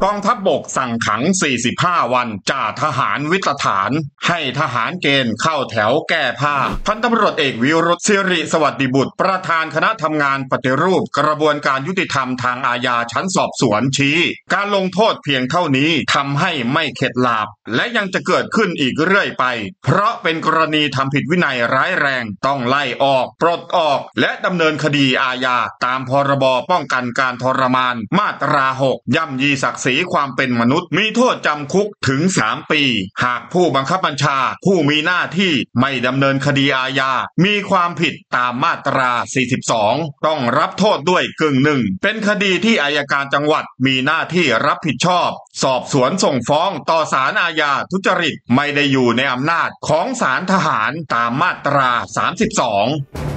กองทัพบกสั่งขัง 45 วันจ่าทหารวิตฐานให้ทหารเกณฑ์เข้าแถวแก้ผ้าพันตำรวจเอกวิรุธ สิริสวัสดิบุตรประธานคณะทำงานปฏิรูปกระบวนการยุติธรรมทางอาญาชั้นสอบสวนชี้การลงโทษเพียงเท่านี้ทำให้ไม่เข็ดหลาบและยังจะเกิดขึ้นอีกเรื่อยไปเพราะเป็นกรณีทำผิดวินัยร้ายแรงต้องไล่ออกปลดออกและดำเนินคดีอาญาตามพรบป้องกันการทรมานมาตรา 6 ย่ำยีศักดิ์ศรีความเป็นมนุษย์มีโทษจำคุกถึง 3 ปีหากผู้บังคับบัญชาผู้มีหน้าที่ไม่ดำเนินคดีอาญามีความผิดตามมาตรา 42 ต้องรับโทษด้วยกึ่งหนึ่งเป็นคดีที่อัยการจังหวัดมีหน้าที่รับผิดชอบสอบสวนส่งฟ้องต่อศาลอาญาทุจริตไม่ได้อยู่ในอำนาจของศาลทหารตามมาตรา 32